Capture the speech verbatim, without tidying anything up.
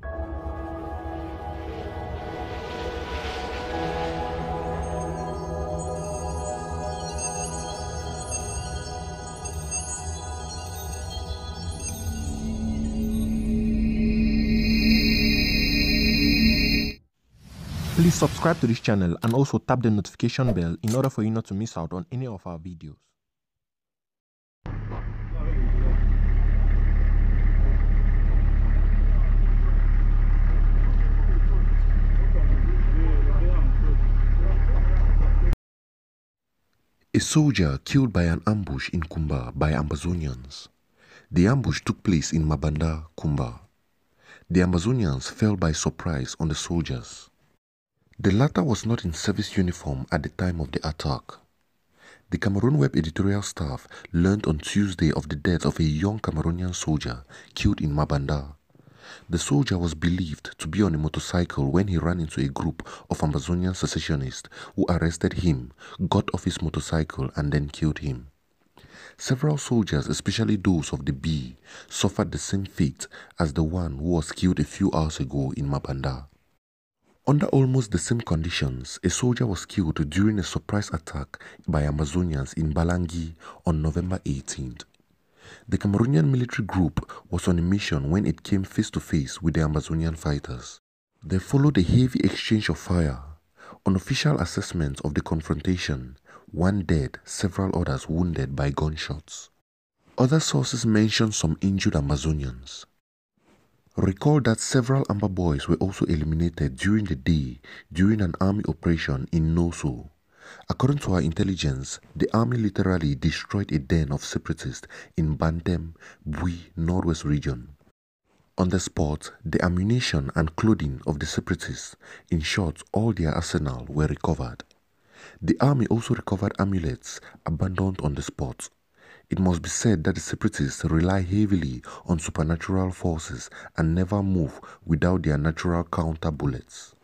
Please subscribe to this channel and also tap the notification bell in order for you not to miss out on any of our videos. A soldier killed by an ambush in Kumba by Ambazonians. The ambush took place in Mabanda, Kumba. The Ambazonians fell by surprise on the soldiers. The latter was not in service uniform at the time of the attack. The Cameroon Web editorial staff learned on Tuesday of the death of a young Cameroonian soldier killed in Mabanda. The soldier was believed to be on a motorcycle when he ran into a group of Ambazonian secessionists who arrested him, got off his motorcycle and then killed him. Several soldiers, especially those of the B, suffered the same fate as the one who was killed a few hours ago in Mabanda. Under almost the same conditions, a soldier was killed during a surprise attack by Ambazonians in Balangi on November eighteenth. The Cameroonian military group was on a mission when it came face to face with the Ambazonian fighters. There followed a heavy exchange of fire. On official assessments of the confrontation, one dead, several others wounded by gunshots. Other sources mention some injured Ambazonians. Recall that several Amba boys were also eliminated during the day during an army operation in Noso. According to our intelligence, the army literally destroyed a den of separatists in Bantem, Bui, Northwest region. On the spot, the ammunition and clothing of the separatists, in short, all their arsenal, were recovered. The army also recovered amulets abandoned on the spot. It must be said that the separatists rely heavily on supernatural forces and never move without their natural counter bullets.